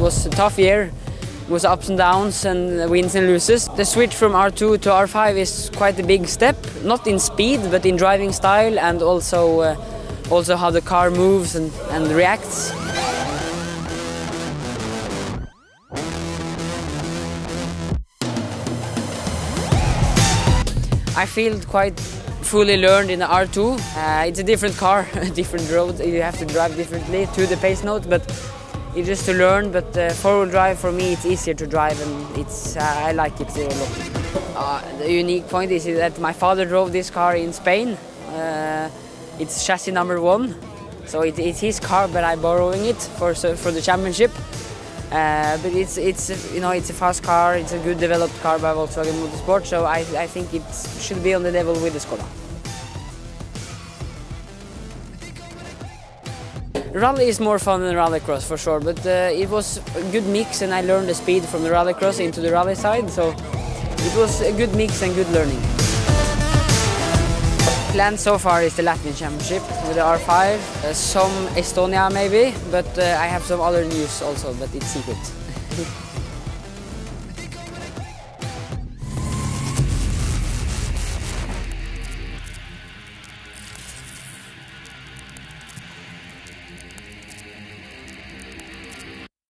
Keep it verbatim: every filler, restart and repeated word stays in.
was a tough year. It was ups and downs and wins and losses. The switch from R two to R five is quite a big step, not in speed, but in driving style and also, uh, also how the car moves and, and reacts. I feel quite fully learned in the R two. Uh, it's a different car, a different road. You have to drive differently to the pace note, but it's just to learn. But uh, four-wheel drive for me, it's easier to drive, and it's uh, I like it a lot. Uh, the unique point is that my father drove this car in Spain. Uh, it's chassis number one, so it, it's his car, but I'm borrowing it for for the championship. Uh, but it's it's you know it's a fast car. It's a good developed car by Volkswagen Motorsport. So I I think it should be on the level with the Skoda. Rally is more fun than rallycross for sure, but uh, it was a good mix, and I learned the speed from the rallycross into the rally side. So it was a good mix and good learning. Plan so far is the Latvian Championship with the R five, uh, some Estonia maybe, but uh, I have some other news also, but it's secret.